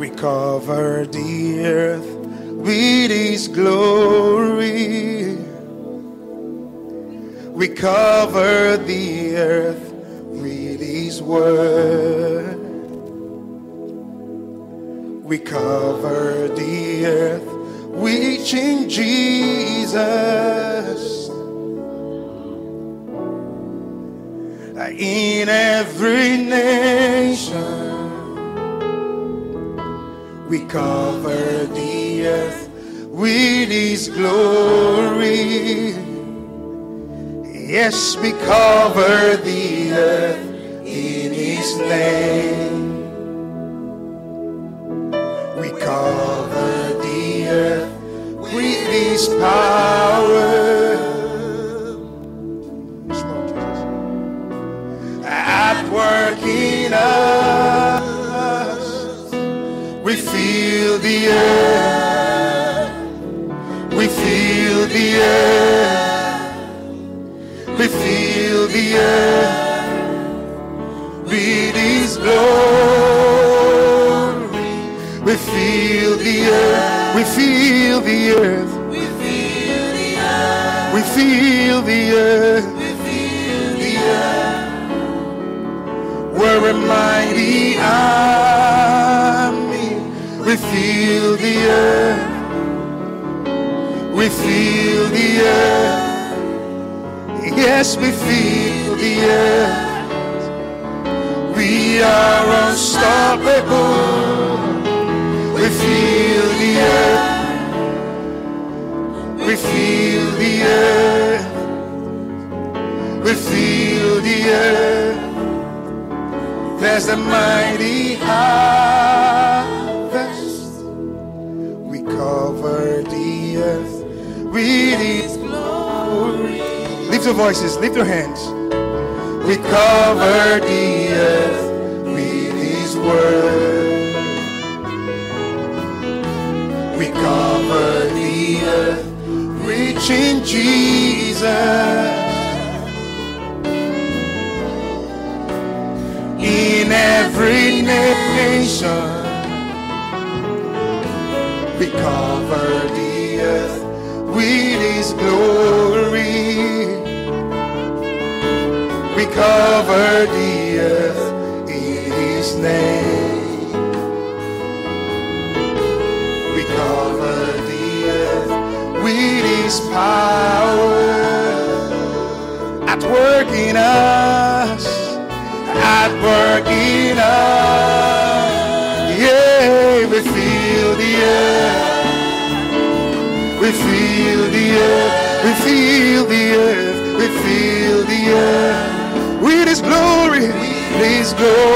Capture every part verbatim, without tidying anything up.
We cover the earth with His glory. We cover the earth with His word. We cover the earth with in Jesus. In every nation, we cover the earth with His glory. Yes, we cover the earth in His name. We cover the earth with His power. At work in us, we feel the earth. We feel the earth. We feel the earth with His glory. We feel the earth. We feel the earth. We feel the earth. We feel the earth. We feel the earth. We're a mighty army. We feel the earth. We feel the earth. Yes, we feel the earth. We are unstoppable. We feel the earth. We feel the earth. We feel the earth. There's a mighty harvest. We cover the earth with His glory. Lift your voices, lift your hands. We cover the earth with His word. We cover the earth rich in Jesus. In every nation, we cover the earth with His glory. We cover the earth in His name. We cover the earth with His power. At work in us. At work in us. Yeah, we feel the earth. We feel the earth. We feel the earth. We feel the earth. With His glory. His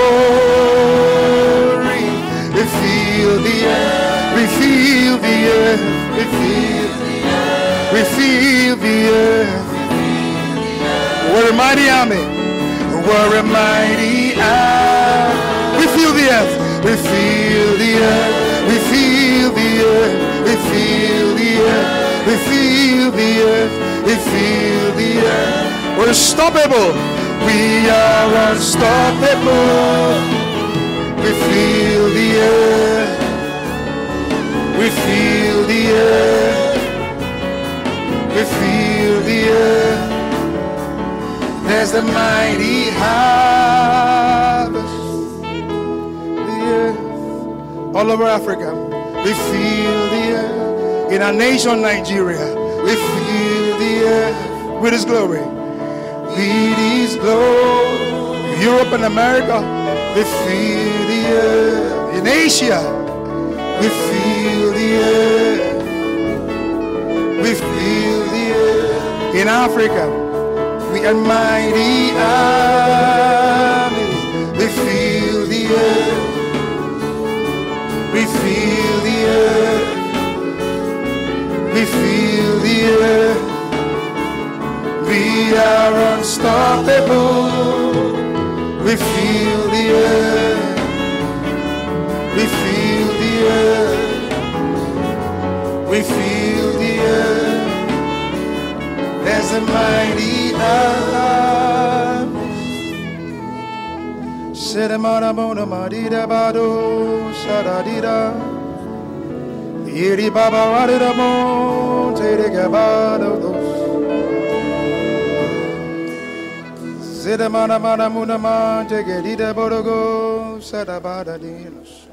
glory. We feel the earth. We feel the earth. We feel the earth. We feel the earth. We're a mighty army. We're a mighty army. We feel the earth. We feel the earth. We feel the earth. We feel the earth. We feel the earth. We feel the earth. We're unstoppable. We are unstoppable. We feel the earth. We feel the earth. We feel the earth. There's the mighty harvest. The earth. All over Africa. We feel the earth. In our nation, Nigeria. We feel the earth with His glory. With His glory. Europe and America. We feel the earth. In Asia. We feel the earth. We feel the earth. In Africa. We are mighty armies. We feel the earth. We feel the earth. We feel the earth. We are unstoppable. We feel the earth. We feel the earth. We feel the earth. There's a mighty army. Sedemana mona madida bado sadadida. Iri baba wadida mon tere gabado dos. Sedemana mana muna man tegedida bodogo sadabada dinos.